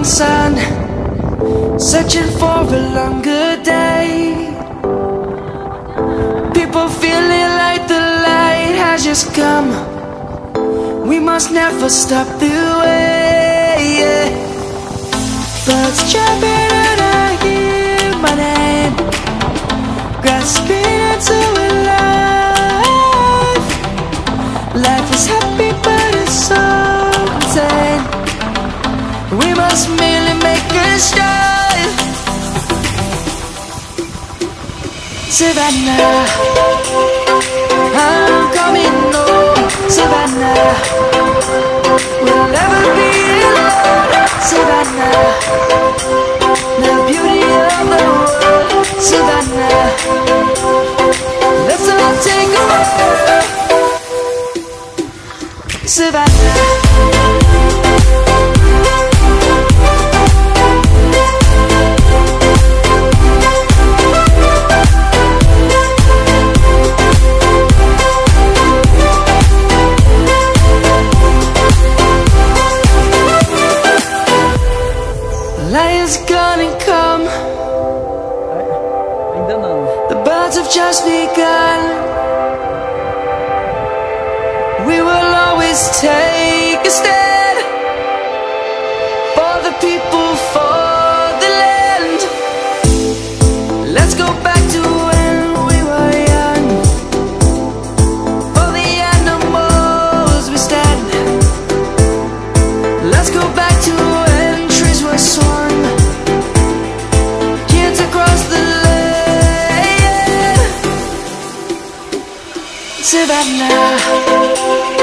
sun, searching for a longer day. People feeling like the light has just come. We must never stop the way, yeah. Birds jumping and I hear my name, grasping into a life. Life is happy but it's so insane. We must merely make a start. Savannah, I'm coming home. Savannah, we'll never be alone. Savannah, the beauty of the world. Savannah, let's all take a walk. Savannah. Lion's gonna come. Ainda não. The birds have just begun. We will always take a stand for the people, for the land. Let's go back to when we were young. For the animals we stand. Let's go back to when trees were swung. Savannah.